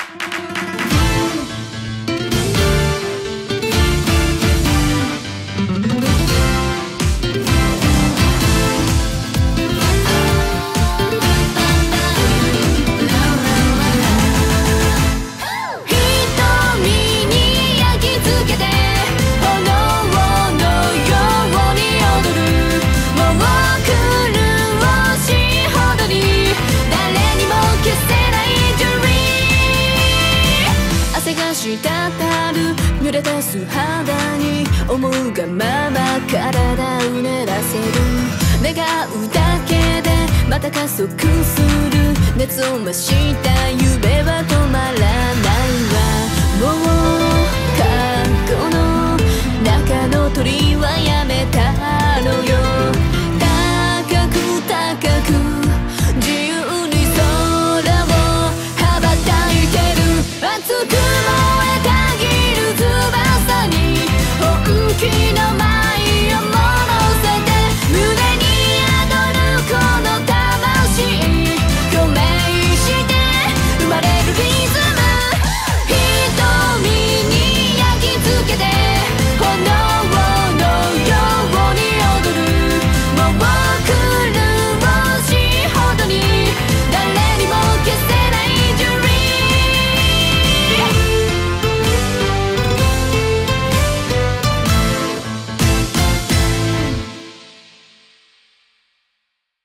滴る濡れた素肌に思うがまま体を練らせる。願うだけでまた加速する。熱を増した夢は止まらない。